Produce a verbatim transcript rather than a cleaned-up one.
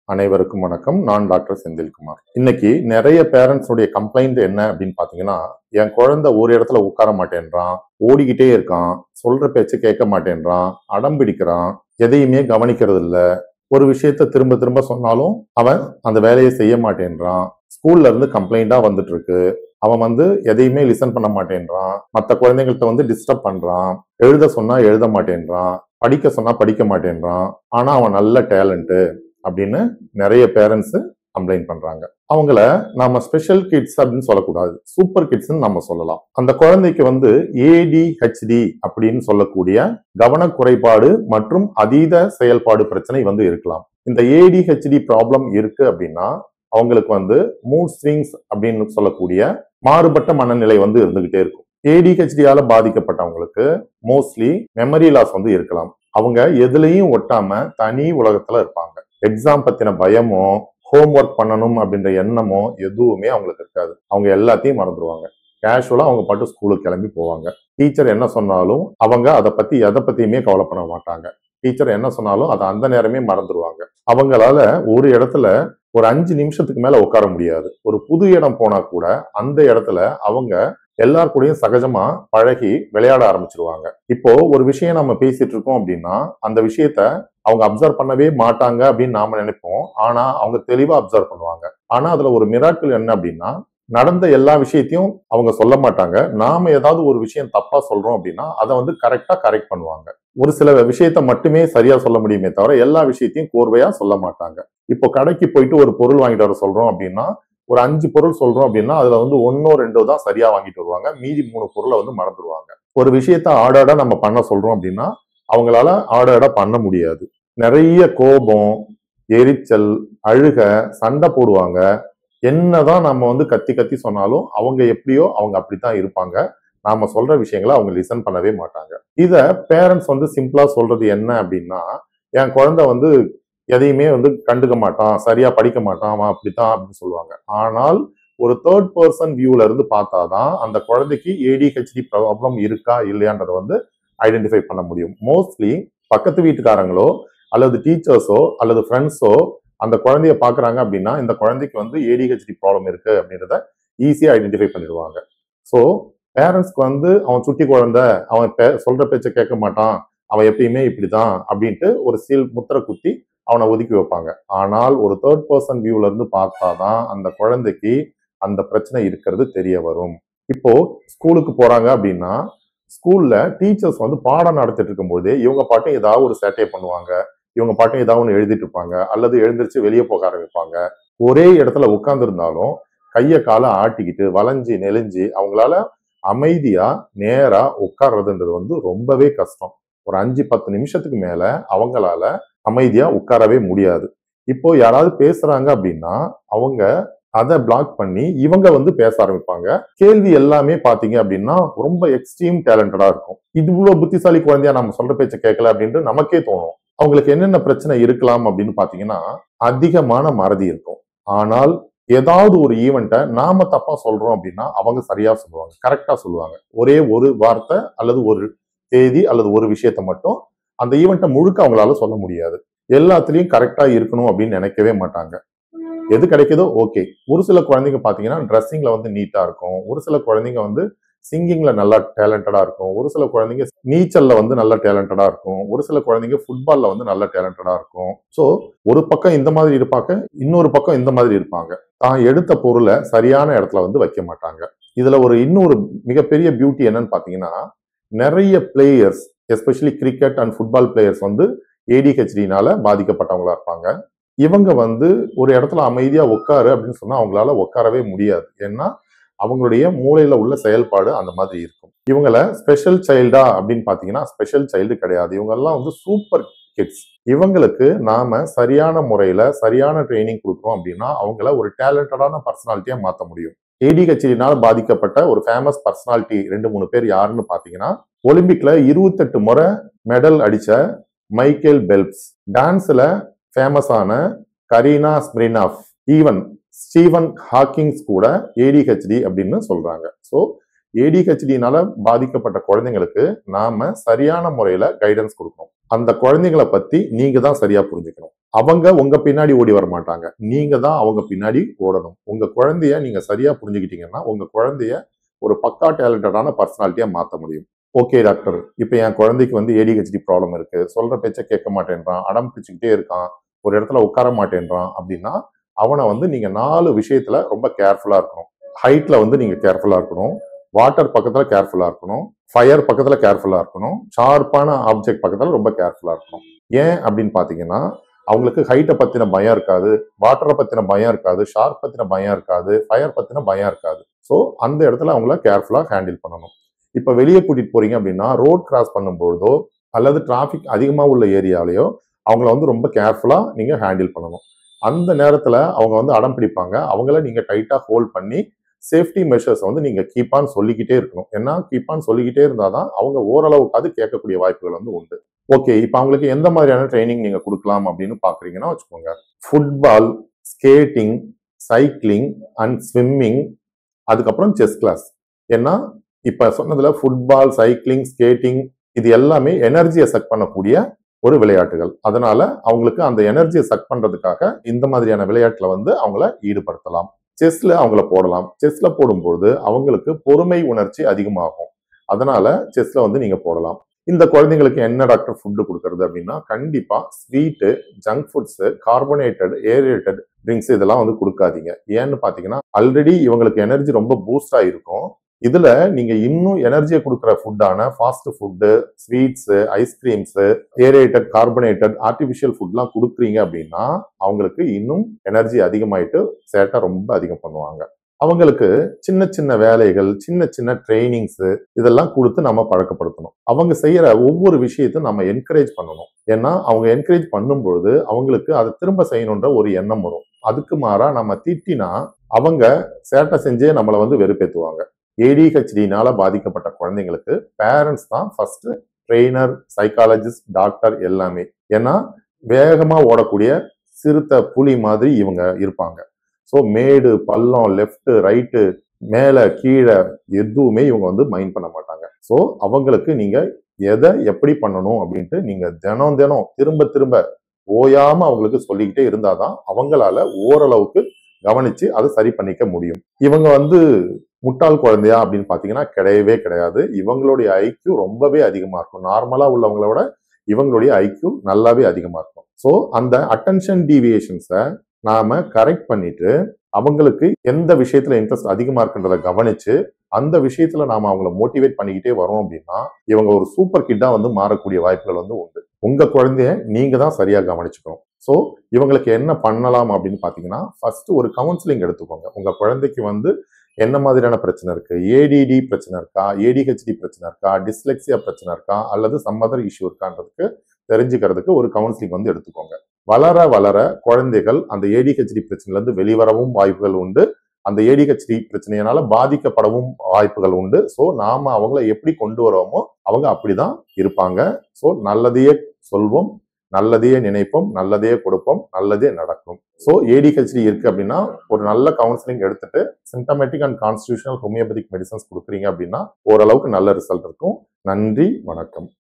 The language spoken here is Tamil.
அனைவருக்கும் வணக்கம். நான் டாக்டர் செந்தில்குமார். இன்னைக்கு நிறைய பேரண்ட்ஸ் உடைய கம்ப்ளைண்ட் என்ன அப்படின்னு பாத்தீங்கன்னா, என் குழந்தை ஒரு இடத்துல உட்கார மாட்டேன்றான், ஓடிக்கிட்டே இருக்கான், சொல்ற பேச்சு கேட்க மாட்டேன்றான், அடம் பிடிக்கிறான், எதையுமே கவனிக்கிறது இல்ல, ஒரு விஷயத்த திரும்ப திரும்ப சொன்னாலும் அவன் அந்த வேலையை செய்ய மாட்டேன்றான், ஸ்கூல்ல இருந்து கம்ப்ளைண்டா வந்துட்டு இருக்கு, அவன் வந்து எதையுமே லிசன் பண்ண மாட்டேன்றான், மற்ற குழந்தைங்கள்ட்ட வந்து டிஸ்டர்ப் பண்றான், எழுத சொன்னா எழுத மாட்டேன்றான், படிக்க சொன்னா படிக்க மாட்டேன்றான், ஆனா அவன் நல்ல டேலண்ட் அப்படின்னு நிறைய பேரண்ட்ஸ் கம்ப்ளைண்ட் பண்றாங்க. அவங்கள நாம ஸ்பெஷல் கிட்ஸ் அப்படின்னு சொல்லக்கூடாது, சூப்பர் கிட்ஸ் நம்ம சொல்லலாம். அந்த குழந்தைக்கு வந்து ஏடிஹெச்டி அப்படின்னு சொல்லக்கூடிய கவன குறைபாடு மற்றும் அதீத செயல்பாடு பிரச்சனை வந்து இருக்கலாம். இந்த ஏடிஹெச்டி ப்ராப்ளம் இருக்கு அப்படின்னா அவங்களுக்கு வந்து மூட் ஸ்விங்ஸ் அப்படின்னு சொல்லக்கூடிய மாறுபட்ட மனநிலை வந்து இருந்துகிட்டே இருக்கும். ஏடிஹெச்டியால பாதிக்கப்பட்டவங்களுக்கு மோஸ்ட்லி மெமரி லாஸ் வந்து இருக்கலாம். அவங்க எதுலையும் ஒட்டாம தனி உலகத்துல இருப்பாங்க. எக்ஸாம் பத்தின பயமோ ஹோம் ஒர்க் பண்ணணும் அப்படின்ற எண்ணமோ எதுவுமே அவங்களுக்கு இருக்காது. அவங்க எல்லாத்தையும் மறந்துடுவாங்க. கேஷுவலா அவங்க பாட்டு ஸ்கூலுக்கு கிளம்பி போவாங்க. டீச்சர் என்ன சொன்னாலும் அவங்க அதை பத்தி எதை பத்தியுமே கவலைப்பட மாட்டாங்க. டீச்சர் என்ன சொன்னாலும் அதை அந்த நேரமே மறந்துடுவாங்க. அவங்களால ஒரு இடத்துல ஒரு அஞ்சு நிமிஷத்துக்கு மேல உட்கார முடியாது. ஒரு புது இடம் போனா கூட அந்த இடத்துல அவங்க எல்லார் கூடயும் சகஜமா பழகி விளையாட ஆரம்பிச்சிருவாங்க. இப்போ ஒரு விஷயம் நம்ம பேசிட்டு இருக்கோம் அப்படின்னா அந்த விஷயத்த அவங்க அப்சர்வ் பண்ணவே மாட்டாங்க அப்படின்னு நாம நினைப்போம். ஆனா அவங்க தெளிவா அப்சர்வ் பண்ணுவாங்க. ஆனா அதுல ஒரு மிராக்கிள் என்ன அப்படின்னா, நடந்த எல்லா விஷயத்தையும் அவங்க சொல்ல மாட்டாங்க. நாம ஏதாவது ஒரு விஷயம் தப்பா சொல்றோம் அப்படின்னா அதை வந்து கரெக்டா கரெக்ட் பண்ணுவாங்க. ஒரு சில விஷயத்த மட்டுமே சரியா சொல்ல முடியுமே தவிர எல்லா விஷயத்தையும் கோர்வையா சொல்ல மாட்டாங்க. இப்போ கடைக்கு போயிட்டு ஒரு பொருள் வாங்கிட்டு வர சொல்றோம் அப்படின்னா ஒரு அஞ்சு பொருள் சொல்றோம் அப்படின்னா அதுல வந்து ஒன்னோ ரெண்டோ தான் சரியா வாங்கிட்டு வருவாங்க. மீதி மூணு பொருளை வந்து மறந்துடுவாங்க. ஒரு விஷயத்த ஆர்டரா நம்ம பண்ண சொல்றோம் அப்படின்னா அவங்களால ஆர்டரா பண்ண முடியாது. நிறைய கோபம், எரிச்சல், அழுக, சண்டை போடுவாங்க. என்னதான் நம்ம வந்து கத்தி கத்தி சொன்னாலும் அவங்க எப்படியோ அவங்க அப்படித்தான் இருப்பாங்க. நாம சொல்ற விஷயங்களை அவங்க லிசன் பண்ணவே மாட்டாங்க. இத பேரண்ட்ஸ் வந்து சிம்பிளா சொல்றது என்ன அப்படின்னா, என் குழந்தை வந்து எதையுமே வந்து கண்டுக்க மாட்டான், சரியா படிக்க மாட்டான், அவன் அப்படித்தான் அப்படின்னு சொல்லுவாங்க. ஆனால் ஒரு தேர்ட் பர்சன் வியூல இருந்து பார்த்தாதான் அந்த குழந்தைக்கு ஏடிஹெச்டி ப்ராப்ளம் இருக்கா இல்லையான்றதை வந்து ஐடென்டிஃபை பண்ண முடியும். மோஸ்ட்லி பக்கத்து வீட்டுக்காரங்களோ அல்லது டீச்சர்ஸோ அல்லது ஃப்ரெண்ட்ஸோ அந்த குழந்தைய பாக்குறாங்க அப்படின்னா இந்த குழந்தைக்கு வந்து ஏடிஹெச்டி ப்ராப்ளம் இருக்கு அப்படின்றத ஈஸியா ஐடென்டிஃபை பண்ணிடுவாங்க. ஸோ பேரண்ட்ஸ்க்கு வந்து அவன் சுட்டி குழந்தை, அவன் சொல்ற பேச்ச கேட்க மாட்டான், அவன் எப்பயுமே இப்படிதான் அப்படின்ட்டு ஒரு சீல் முத்திரை குத்தி அவனை ஒதுக்கி வைப்பாங்க. ஆனால் ஒரு தேர்ட் பர்சன் வியூல இருந்து பார்த்தாதான் அந்த குழந்தைக்கு அந்த பிரச்சனை இருக்கிறது தெரிய வரும். இப்போ ஸ்கூலுக்கு போறாங்க அப்படின்னா ஸ்கூல்ல டீச்சர்ஸ் வந்து பாடம் நடத்திட்டு இருக்கும்போது இவங்க பாட்டும் ஏதாவது ஒரு சேட்டையை பண்ணுவாங்க, இவங்க பாட்டும் ஏதாவது ஒன்று எழுதிட்டு இருப்பாங்க, அல்லது எழுந்திரிச்சு வெளியே போக ஆரம்பிப்பாங்க. ஒரே இடத்துல உட்கார்ந்து இருந்தாலும் கைய காலை ஆட்டிக்கிட்டு வளைஞ்சு நெளிஞ்சு அவங்களால அமைதியா நேரா உட்கார்றதுன்றது வந்து ரொம்பவே கஷ்டம். ஒரு அஞ்சு பத்து நிமிஷத்துக்கு மேல அவங்களால அமைதியா உட்காரவே முடியாது. இப்போ யாராவது பேசுறாங்க அப்படின்னா அவங்க அதை பிளாக் பண்ணி இவங்க வந்து பேச ஆரம்பிப்பாங்க. கேள்வி எல்லாமே பாத்தீங்க அப்படின்னா ரொம்ப எக்ஸ்ட்ரீம் டேலண்டடா இருக்கும். இது இவ்வளவு புத்திசாலி குழந்தையா நம்ம சொல்ற பேச்ச கேட்கல அப்படின்ட்டு நமக்கே தோணும். அவங்களுக்கு என்னென்ன பிரச்சனை இருக்கலாம் அப்படின்னு பாத்தீங்கன்னா அதிகமான மறதி இருக்கும். ஆனால் ஏதாவது ஒரு ஈவெண்ட்டை நாம தப்பா சொல்றோம் அப்படின்னா அவங்க சரியா சொல்லுவாங்க, கரெக்டா சொல்லுவாங்க. ஒரே ஒரு வார்த்தை அல்லது ஒரு தேதி அல்லது ஒரு விஷயத்த மட்டும் அந்த ஈவெண்ட்டை முழுக்க அவங்களால சொல்ல முடியாது. எல்லாத்துலயும் கரெக்டா இருக்கணும் அப்படின்னு நினைக்கவே மாட்டாங்க. எது கிடைக்குதோ ஓகே. ஒரு சில குழந்தைங்க பாத்தீங்கன்னா ட்ரெஸ்ஸிங்ல வந்து நீட்டா இருக்கும், ஒரு சில குழந்தைங்க வந்து சிங்கிங்ல நல்லா டேலண்டடா இருக்கும், ஒரு சில குழந்தைங்க நீச்சல்ல வந்து நல்ல டேலண்டடா இருக்கும், ஒரு சில குழந்தைங்க ஃபுட்பால்ல வந்து நல்ல டேலண்டடா இருக்கும். ஸோ ஒரு பக்கம் இந்த மாதிரி இருப்பாங்க, இன்னொரு பக்கம் இந்த மாதிரி இருப்பாங்க. தான் எடுத்த பொருளை சரியான இடத்துல வந்து வைக்க மாட்டாங்க. இதுல ஒரு இன்னொரு மிகப்பெரிய பியூட்டி என்னன்னு பாத்தீங்கன்னா நிறைய players especially cricket and football players வந்து ஏடிஹெச்டினால பாதிக்கப்பட்டவங்களா இருப்பாங்க. இவங்க வந்து ஒரு இடத்துல அமைதியா உட்காரு அப்படின்னு சொன்னா அவங்களால உட்காரவே முடியாது. ஏன்னா அவங்களுடைய மூளையில உள்ள செயல்பாடு அந்த மாதிரி இருக்கும். இவங்கள ஸ்பெஷல் சைல்டா அப்படின்னு பாத்தீங்கன்னா ஸ்பெஷல் சைல்டு கிடையாது. இவங்க எல்லாம் வந்து சூப்பர் கிட்ஸ். இவங்களுக்கு நாம சரியான முறையில சரியான ட்ரைனிங் கொடுக்குறோம் அப்படின்னா அவங்கள ஒரு டேலண்டடான பர்சனாலிட்டியா மாற்ற முடியும். ஏடிஹெச்டினால பாதிக்கப்பட்ட ஒரு ஃபேமஸ் பர்சனாலிட்டி ரெண்டு மூணு பேர் யாருன்னு பாத்தீங்கன்னா ஒலிம்பிக்ல இருபத்தெட்டு முறை மெடல் அடிச்ச மைக்கேல் பெல்ப்ஸ், டான்ஸ்ல ஃபேமஸான Karina Smirnoff, even Steven Hawkings கூட ஏடிஹெச்டி அப்படின்னு சொல்றாங்க. ஸோ ஏடிஹெச்டினால பாதிக்கப்பட்ட குழந்தைங்களுக்கு நாம சரியான முறையில கைடன்ஸ் கொடுக்கணும். அந்த குழந்தைங்களை பத்தி நீங்க தான் சரியா புரிஞ்சுக்கணும். அவங்க உங்க பின்னாடி ஓடி வர மாட்டாங்க. நீங்க தான் அவங்க பின்னாடி ஓடணும். உங்க குழந்தைய நீங்க சரியா புரிஞ்சுக்கிட்டீங்கன்னா உங்க குழந்தைய ஒரு பக்கா டேலண்டடான பர்சனாலிட்டியா மாத்த முடியும். ஓகே டாக்டர், இப்ப என் குழந்தைக்கு வந்து ஏடிஹெச்டி ப்ராப்ளம் இருக்கு, சொல்ற பேச்ச கேட்க மாட்டேன்றான், அடம் பிடிச்சுக்கிட்டே இருக்கான், ஒரு இடத்துல உட்கார மாட்டேன்றான் அப்படின்னா அவனை வந்து நீங்க நாலு விஷயத்துல ரொம்ப கேர்ஃபுல்லா இருக்கணும். ஹைட்ல வந்து நீங்க கேர்ஃபுல்லா இருக்கணும், வாட்டர் பக்கத்துல கேர்ஃபுல்லா இருக்கணும், ஃபயர் பக்கத்துல கேர்ஃபுல்லா இருக்கணும், ஷார்ப்பான ஆப்ஜெக்ட் பக்கத்துல ரொம்ப கேர்ஃபுல்லா இருக்கணும். ஏன் அப்படின்னு பாத்தீங்கன்னா அவங்களுக்கு ஹைட்டை பத்தின பயம் இருக்காது, வாட்டரை பத்தின பயம் இருக்காது, ஷார்ப் பத்தின பயம் இருக்காது, ஃபயர் பத்தின பயம் இருக்காது. ஸோ அந்த இடத்துல அவங்கள கேர்ஃபுல்லா ஹேண்டில் பண்ணணும். இப்ப வெளியே கூட்டிட்டு போறீங்க அப்படின்னா ரோட் கிராஸ் பண்ணும்பொழுதோ அல்லது டிராபிக் அதிகமா உள்ள ஏரியாலேயோ அவங்கள வந்து ரொம்ப கேர்ஃபுல்லா நீங்க ஹேண்டில் பண்ணணும். அந்த நேரத்துல அவங்க வந்து அடம் பிடிப்பாங்க. அவங்கள நீங்க டைட்டா ஹோல்ட் பண்ணி சேஃப்டி மெஷர்ஸ் வந்து நீங்க கீப் ஆன் சொல்லிக்கிட்டே இருக்கணும். ஏன்னா கீப் ஆன் சொல்லிக்கிட்டே இருந்தாதான் அவங்க ஓரளவுக்காவது கேட்கக்கூடிய வாய்ப்புகள் வந்து உண்டு. ஓகே, இப்ப அவங்களுக்கு எந்த மாதிரியான ட்ரைனிங் நீங்க கொடுக்கலாம் அப்படின்னு பாக்குறீங்கன்னா வச்சுக்கோங்க. Football, skating, cycling and swimming, அதுக்கப்புறம் செஸ் கிளாஸ். ஏன்னா இப்ப சொன்னதுல ஃபுட்பால், சைக்கிளிங், ஸ்கேட்டிங் இது எல்லாமே எனர்ஜியை சக் பண்ணக்கூடிய ஒரு விளையாட்டுகள். அதனால அவங்களுக்கு அந்த எனர்ஜியை சக் பண்றதுக்காக இந்த மாதிரியான விளையாட்டுல வந்து அவங்கள ஈடுபடுத்தலாம். செஸ்ல அவங்கள போடலாம். செஸ்ல போடும்போது அவங்களுக்கு பொறுமை உணர்ச்சி அதிகமாகும். அதனால செஸ்ல வந்து நீங்க போடலாம். இந்த குழந்தைங்களுக்கு என்ன டாக்டர் ஃபுட்டு கொடுக்கறது அப்படின்னா கண்டிப்பா sweet, junk foods, carbonated, aerated drinks இதெல்லாம் வந்து கொடுக்காதீங்க. ஏன்னு பாத்தீங்கன்னா ஆல்ரெடி இவங்களுக்கு எனர்ஜி ரொம்ப பூஸ்ட் ஆயிருக்கும். இதுல நீங்க இன்னும் எனர்ஜியை கொடுக்குற ஃபுட்டான fast food, sweets, ice creams, aerated, carbonated, artificial ஃபுட்லாம் கொடுக்குறீங்க அப்படின்னா அவங்களுக்கு இன்னும் எனர்ஜி அதிகமாயிட்டு சேட்டை ரொம்ப அதிகம் பண்ணுவாங்க. அவங்களுக்கு சின்ன சின்ன வேலைகள், சின்ன சின்ன ட்ரைனிங்ஸ் இதெல்லாம் கொடுத்து நம்ம பழக்கப்படுத்தணும். அவங்க செய்யற ஒவ்வொரு விஷயத்தையும் நம்ம என்கரேஜ் பண்ணணும். ஏன்னா அவங்க என்கரேஜ் பண்ணும்பொழுது அவங்களுக்கு அதை திரும்ப செய்யணுன்ற ஒரு எண்ணம் வரும். அதுக்கு மாறா நம்ம திட்டினா அவங்க சேட்டை செஞ்சே நம்மளை வந்து வெறுப்பேற்றுவாங்க. ஏடிஹெச்டினால பாதிக்கப்பட்ட குழந்தைங்களுக்கு பேரண்ட்ஸ் தான் ஃபர்ஸ்ட் ட்ரெயினர், சைக்காலஜிஸ்ட், டாக்டர் எல்லாமே. ஏன்னா வேகமா ஓடக்கூடிய சிறுத்தை, புலி மாதிரி இவங்க இருப்பாங்க. ஸோ மேடு, பள்ளம், லெஃப்ட், ரைட்டு, மேல, கீழே எதுவுமே இவங்க வந்து மைண்ட் பண்ண மாட்டாங்க. ஸோ அவங்களுக்கு நீங்க எதை எப்படி பண்ணணும் அப்படின்ட்டு நீங்க தினம் தினம் திரும்ப திரும்ப ஓயாம அவங்களுக்கு சொல்லிக்கிட்டே இருந்தாதான் அவங்களால ஓரளவுக்கு கவனிச்சு அதை சரி பண்ணிக்க முடியும். இவங்க வந்து முட்டாள் குழந்தையா அப்படின்னு பாத்தீங்கன்னா கிடையவே கிடையாது. இவங்களுடைய ஐக்கியூ ரொம்பவே அதிகமா இருக்கும். நார்மலா உள்ளவங்கள விட இவங்களுடைய ஐக்கியூ நல்லாவே அதிகமா இருக்கும். ஸோ அந்த அட்டென்ஷன் டீவியேஷன்ஸை நாம கரெக்ட் பண்ணிட்டு அவங்களுக்கு எந்த விஷயத்துல இன்ட்ரெஸ்ட் அதிகமா இருக்குன்றத கவனிச்சு அந்த விஷயத்துல நாம அவங்களை மோட்டிவேட் பண்ணிக்கிட்டே வரோம் அப்படின்னா இவங்க ஒரு சூப்பர் கிட்டா வந்து மாறக்கூடிய வாய்ப்புகள் வந்து உண்டு. உங்க குழந்தைய நீங்க தான் சரியா கவனிச்சுக்கணும். ஸோ இவங்களுக்கு என்ன பண்ணலாம் அப்படின்னு பாத்தீங்கன்னா ஃபர்ஸ்ட் ஒரு கவுன்சிலிங் எடுத்துக்கோங்க. உங்க குழந்தைக்கு வந்து என்ன மாதிரியான பிரச்சனை இருக்கு, ஏடிடி பிரச்சனை இருக்கா, ஏடிஹெச்டி பிரச்சனை இருக்கா, டிஸ்லெக்சியா பிரச்சனை இருக்கா, அல்லது சம் அதர் இஷ்யூ இருக்கான்றதுக்கு தெரிஞ்சுக்கிறதுக்கு ஒரு கவுன்சிலிங் வந்து எடுத்துக்கோங்க. வளர வளர குழந்தைகள் அந்த ஏடிஹெச்டி பிரச்சனைல இருந்து வெளிவரவும் வாய்ப்புகள் உண்டு. அந்த ஏடிஹெச்டி பிரச்சனையினால பாதிக்கப்படவும் வாய்ப்புகள் உண்டு. ஸோ நாம அவங்கள எப்படி கொண்டு வரோமோ அவங்க அப்படிதான் இருப்பாங்க. ஸோ நல்லதையே சொல்வோம், நல்லதையே நினைப்போம், நல்லதையே கொடுப்போம், நல்லதே நடக்கும். ஸோ ஏடிஹெச்டி இருக்கு அப்படின்னா ஒரு நல்ல கவுன்சிலிங் எடுத்துட்டு symptomatic and constitutional homeopathic medicines கொடுக்குறீங்க அப்படின்னா ஓரளவுக்கு நல்ல ரிசல்ட் இருக்கும். நன்றி, வணக்கம்.